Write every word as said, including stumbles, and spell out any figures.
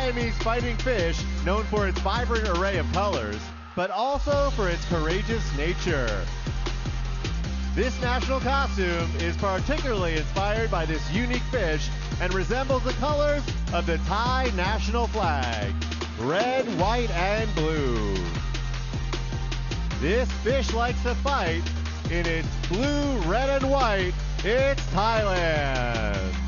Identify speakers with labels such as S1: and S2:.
S1: Siamese fighting fish known for its vibrant array of colors, but also for its courageous nature. This national costume is particularly inspired by this unique fish and resembles the colors of the Thai national flag, red, white, and blue. This fish likes to fight in its blue, red, and white. It's Thailand.